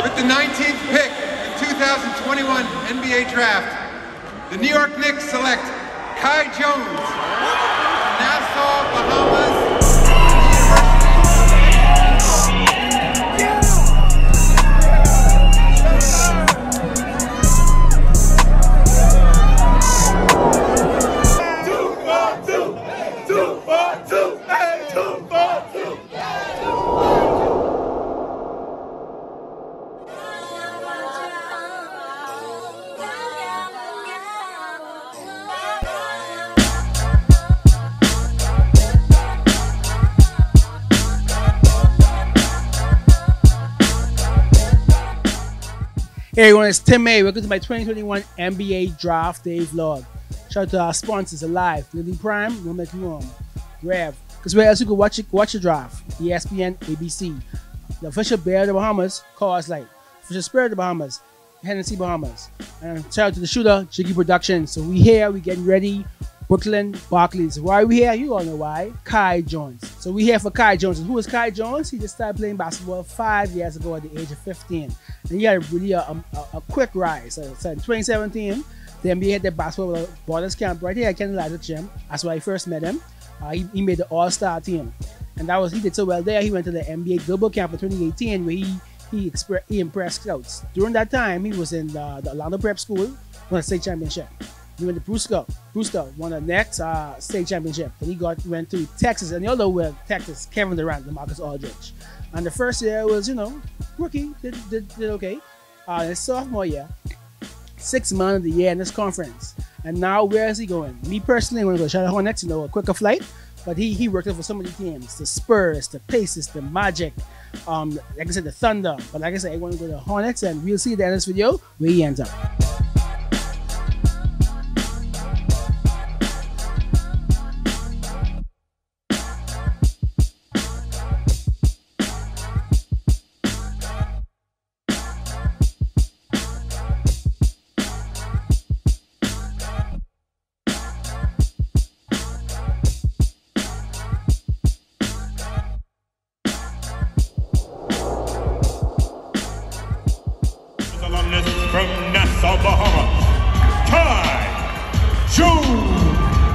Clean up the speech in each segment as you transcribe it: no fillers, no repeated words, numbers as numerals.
With the 19th pick in 2021 NBA Draft, the New York Knicks select Kai Jones from Nassau, Bahamas. Hey everyone, it's Tim May. Welcome to my 2021 NBA Draft Day vlog. Shout out to our sponsors, Alive, Living Prime, Don't Make You Wrong, Rev, because where else you can watch the draft? ESPN, ABC, the official Bear of the Bahamas, Cars Light, official Spirit of the Bahamas, Hennessy Bahamas, and shout out to the shooter, Jiggy Productions. So we here, we getting ready. Brooklyn Barclays. Why are we here? You all know why. Kai Jones. So we here for Kai Jones. And who is Kai Jones? He just started playing basketball 5 years ago at the age of 15. And he had really a quick rise. So in 2017, the NBA had their basketball borders camp right here at Kendall Liza Gym. That's where I first met him. He made the All-Star team. And he did so well there. He went to the NBA Global Camp in 2018 where he impressed scouts. During that time, he was in the Orlando Prep School, won a state championship. He went to Brewster won the next state championship. Then he went to Texas, and the other were Texas, Kevin Durant, and Marcus Aldridge. And the first year was, rookie, did okay. His sophomore year, 6th man of the year in this conference. And now where is he going? Me personally, I'm going to go Charlotte Hornets, a quicker flight. But he worked for so many teams, the Spurs, the Pacers, the Magic, like I said, the Thunder. But like I said, I want to go to the Hornets, and we'll see at the end of this video where he ends up. From Nassau, Bahamas, Kai Jones.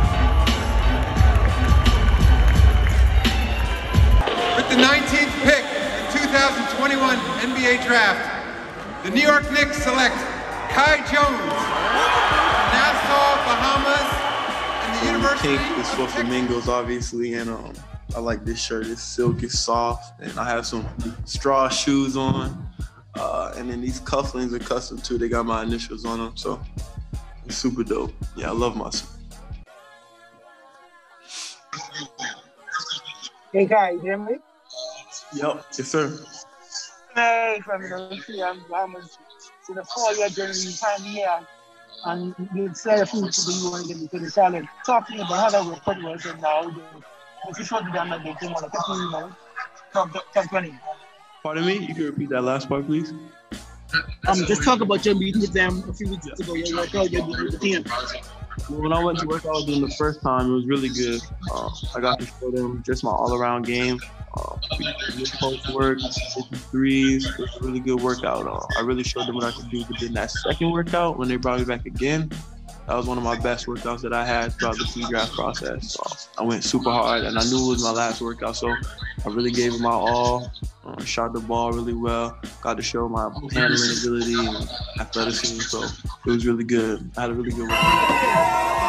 With the 19th pick in 2021 NBA Draft, the New York Knicks select Kai Jones from Nassau, Bahamas, and the University Pink is for flamingos, obviously, and I like this shirt. It's silk, it's soft, and I have some straw shoes on. And then these cufflinks are custom too. They got my initials on them, so it's super dope. Yeah, I love my suit. Hey, Kai, you hear me? Yep, yes, sir. Hey, from the Bahamas. So the 4-year journey, time here, and you said a few people you want to get into the challenge. Talk to me about how that report was, and now if you showed them that they came on a 15 top 20. Pardon me? You can repeat that last part, please? Just talk about your meeting with them a few weeks ago. Your workout, your meeting with the team. Well, when I went to work out with them the first time, it was really good. I got to show them just my all-around game. Good post work, threes. It was a really good workout. I really showed them what I could do. But then that second workout, when they brought me back again, that was one of my best workouts that I had throughout the pre-draft process. So I went super hard, and I knew it was my last workout, so I really gave it my all. Shot the ball really well. Got to show my handling ability and athleticism, so it was really good. I had a really good workout.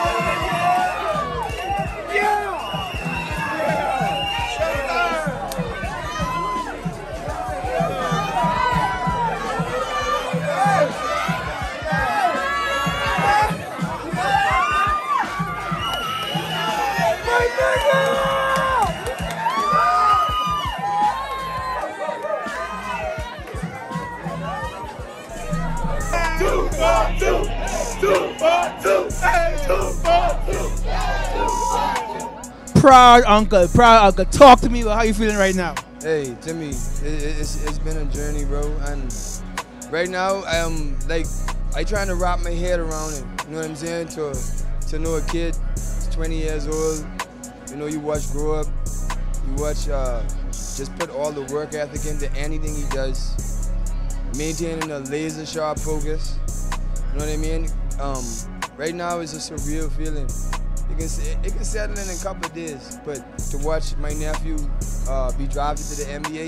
Proud uncle, talk to me about how you feeling right now. Hey Timmy, it's been a journey, bro, and right now I trying to wrap my head around it. You know what I'm saying? To know a kid, 20 years old, you watch grow up, you watch just put all the work ethic into anything he does. maintaining a laser sharp focus. You know what I mean? Right now it's just a real feeling. It can settle in a couple of days, but to watch my nephew be drafted to the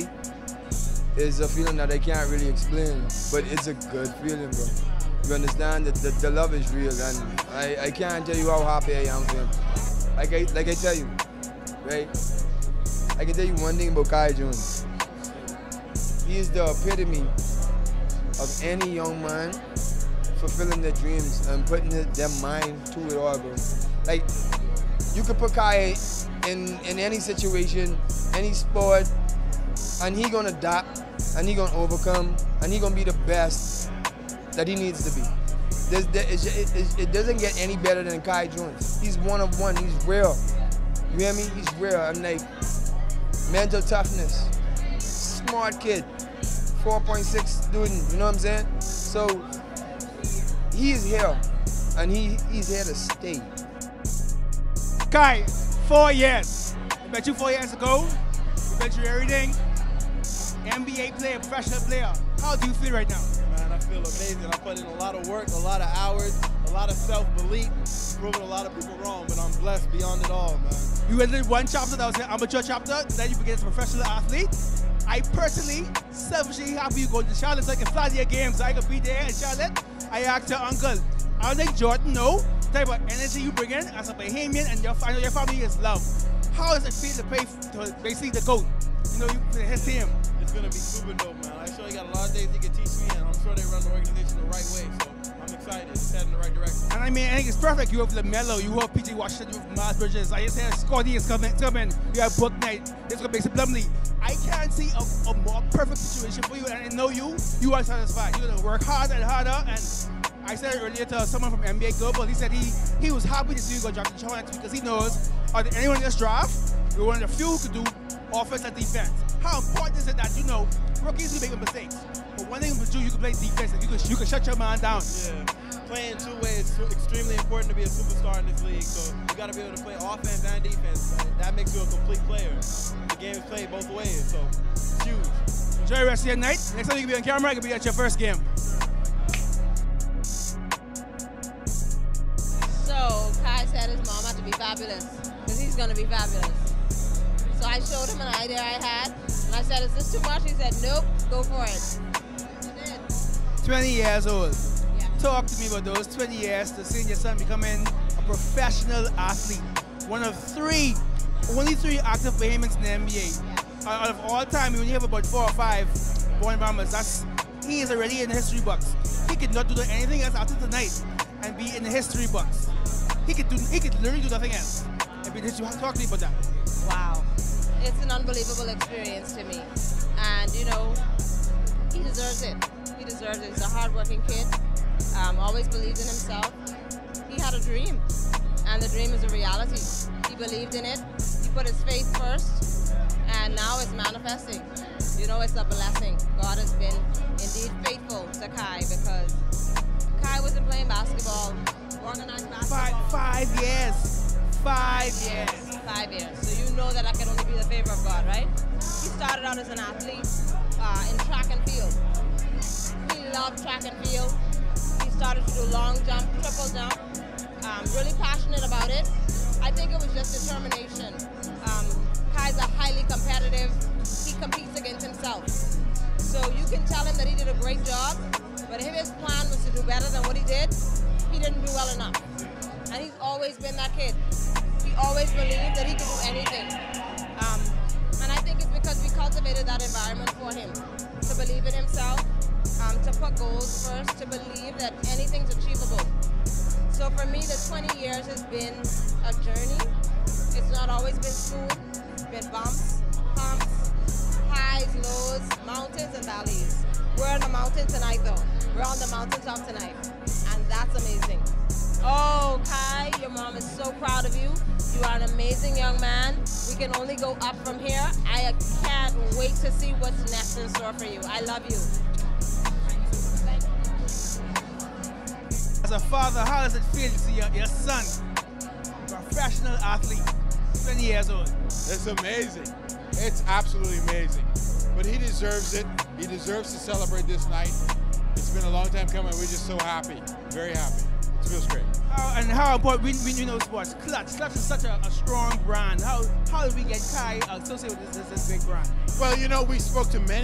NBA is a feeling that I can't really explain, but it's a good feeling, bro. You understand that the love is real, and I can't tell you how happy I am for him. Like I tell you, right? I can tell you one thing about Kai Jones. He is the epitome of any young man fulfilling their dreams and putting their mind to it all, bro. Like, you could put Kai in any situation, any sport, and he gonna adapt, and he gonna overcome, and he gonna be the best that he needs to be. It doesn't get any better than Kai Jones. He's one of one. He's real. You hear me? He's real. And like, mental toughness, smart kid, 4.6 student. You know what I'm saying? So he is here, and he's here to stay. Kai, 4 years. I bet you 4 years ago, I bet you everything. NBA player, professional player. How do you feel right now? Man, I feel amazing. I put in a lot of work, a lot of hours, a lot of self-belief, proving a lot of people wrong, but I'm blessed beyond it all, man. You ended one chapter that was an amateur chapter, then you became a professional athlete. I personally, selfishly happy you go to Charlotte so I can fly to your games, so I can be there in Charlotte. I asked your uncle, I don't think Jordan know the type of energy you bring in as a Bahamian, and your family is love. How does it feel to play to basically the GOAT? You know, his team. It's going to be super dope, man. I'm sure he got a lot of things he can teach me, and I'm sure they run the organization the right way, so I'm excited. It's heading in the right direction. And I mean, I think it's perfect. You have LaMelo, you have P.J. Washington, you have Miles Bridges. I just said Scotty is coming. You have Book Knight. This is going to be Plumlee. I can't see a more perfect situation for you, and I know you are satisfied. You're going to work harder and harder, and I said it earlier to someone from NBA Global, he said he was happy to see you go draft the Charlotte because he knows anyone in this draft, you're one of the few who could do offense and defense. How important is it that, you know, rookies will make mistakes, but one thing with you can play defense, and you can shut your man down. Yeah, playing two ways is extremely important to be a superstar in this league, so you got to be able to play offense and defense. That makes you a complete player. The game is played both ways, so it's huge. Enjoy the rest of your night. Next time you can be on camera, you can be at your first game. So Kai said his mom had to be fabulous, because he's going to be fabulous. So I showed him an idea I had, and I said, is this too much? He said, nope, go for it. He did. 20 years old. Yeah. Talk to me about those 20 years to seeing your son becoming a professional athlete. One of only three active Bahamians in the NBA. Yeah. Out of all time, when you have about 4 or 5 born Bahamas, he is already in the history books. He could not do anything else after tonight and be in the history books. He could literally do nothing else. Talk to me about that. Wow. It's an unbelievable experience to me. And, you know, he deserves it. He deserves it. He's a hardworking kid. Always believed in himself. He had a dream, and the dream is a reality. He believed in it. He put his faith first, and now it's manifesting. You know, it's a blessing. God has been indeed faithful to Kai, because Kai wasn't playing basketball, organized basketball. 5 years. 5 years. 5 years. So you know that I can only be the favor of God, right? He started out as an athlete in track and field. He loved track and field. He started to do long jump, triple jump. Really passionate about it. I think it was just determination. Kai's a highly competitive. He competes against himself. So you can tell him that he did a great job, but if his plan was to do better than what he didn't do well enough. And he's always been that kid. He always believed that he could do anything. And I think it's because we cultivated that environment for him, to believe in himself, to put goals first, to believe that anything's achievable. So for me, the 20 years has been a journey. It's not always been smooth. It's been bumps, humps, highs, lows, mountains and valleys. We're on the mountain tonight though. We're on the mountaintop tonight, and that's amazing. Oh, Kai, your mom is so proud of you. You are an amazing young man. We can only go up from here. I can't wait to see what's next in store for you. I love you. As a father, how does it feel to see your son, a professional athlete, 20 years old? It's amazing. It's absolutely amazing. But he deserves it He deserves to celebrate this night. It's been a long time coming. We're just so happy, very happy. It feels great. How important we know sports? Clutch is such a strong brand. How did we get Kai associated with this big brand? Well, you know, we spoke to many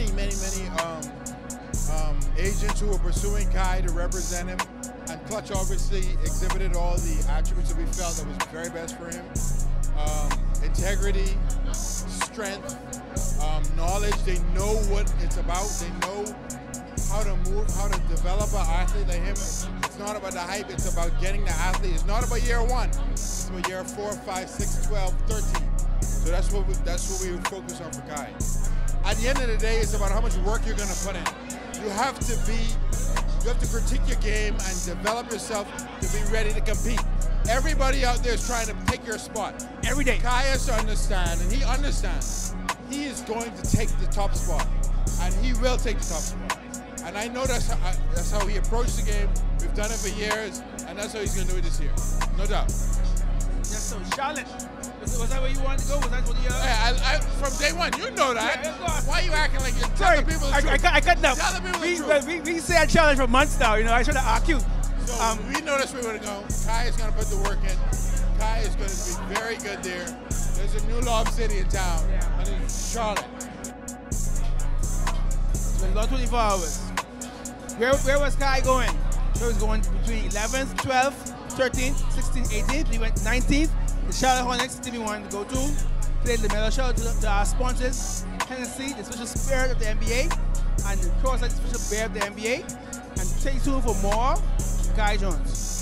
agents who were pursuing Kai to represent him, and Clutch obviously exhibited all the attributes that we felt that was very best for him. Integrity, strength, knowledge. They know what it's about. They know how to move, how to develop an athlete like him. It's not about the hype, it's about getting the athlete. It's not about year 1. It's about year 4, 5, 6, 12, 13. So that's what we focus on for Kai. At the end of the day, it's about how much work you're gonna put in. You have to critique your game and develop yourself to be ready to compete. Everybody out there is trying to take your spot. Every day. Kai has to understand, and he understands. He is going to take the top spot, and he will take the top spot. And I know that's how he approached the game. We've done it for years, and that's how he's going to do it this year. No doubt. Yes, so Charlotte, was that where you wanted to go? Was that what you... Hey, from day one, you know that. Yeah, why are you acting like you're sorry, telling people the truth? I cut now. Tell the people the truth. We said Charlotte for months now, you know, I try to argue. So we know that's where we're going to go. Kai is going to put the work in. Kai is going to be very good there. There's a new lob city in town, and it's Charlotte. It's been about 24 hours. Where was Kai going? He was going between 11th, 12th, 13th, 16th, 18th. He went 19th. The Charlotte Hornets team we wanted to go to. Played the medal. Shout out to our sponsors, Hennessy, the special spirit of the NBA, and of course, the special bear of the NBA. And stay tuned for more Kai Jones.